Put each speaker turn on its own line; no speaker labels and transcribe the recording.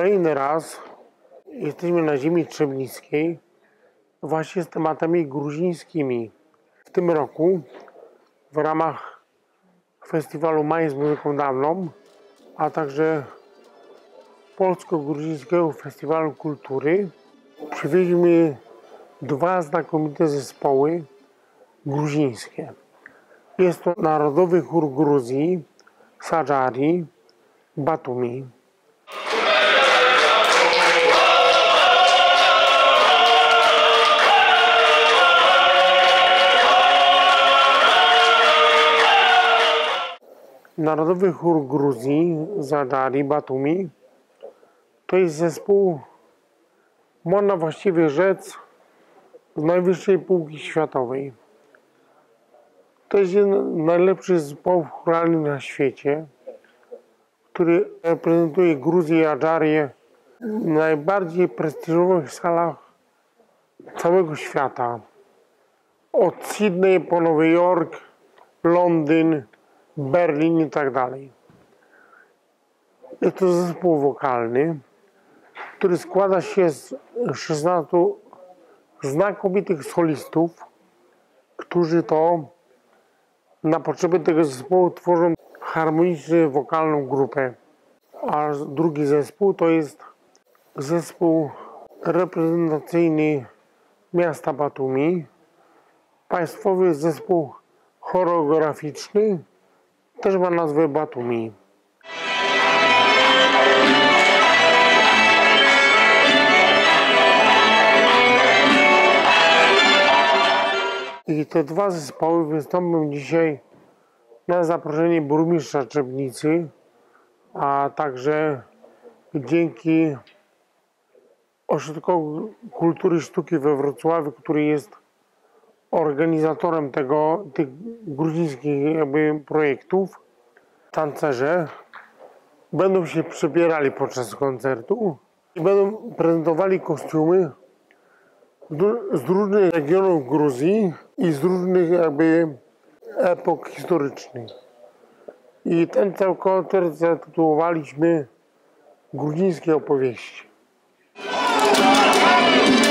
Kolejny raz jesteśmy na ziemi trzebnickiej właśnie z tematami gruzińskimi. W tym roku w ramach festiwalu Maj z muzyką dawną, a także Polsko-Gruzińskiego Festiwalu Kultury przywieźliśmy dwa znakomite zespoły gruzińskie. Jest to Narodowy Chór Gruzji Sadżari Batumi. Narodowy Chór Gruzji Sadżari Batumi to jest zespół, można właściwie rzec, z najwyższej półki światowej. To jest jeden z najlepszych zespołów chóralnych na świecie, który reprezentuje Gruzję i Adżarię w najbardziej prestiżowych salach całego świata. Od Sydney po Nowy Jork, Londyn, Berlin i tak dalej. Jest to zespół wokalny, który składa się z 16 znakomitych solistów, którzy to na potrzeby tego zespołu tworzą harmonicznie wokalną grupę. A drugi zespół to jest zespół reprezentacyjny miasta Batumi, państwowy zespół choreograficzny, też ma nazwę Batumi. I te dwa zespoły wystąpią dzisiaj na zaproszenie burmistrza Trzebnicy, a także dzięki Ośrodkowi Kultury i Sztuki we Wrocławiu, który jest organizatorem tych gruzińskich projektów. Tancerze będą się przebierali podczas koncertu i będą prezentowali kostiumy z różnych regionów Gruzji i z różnych epok historycznych. I ten cały koncert zatytułowaliśmy Gruzińskie opowieści.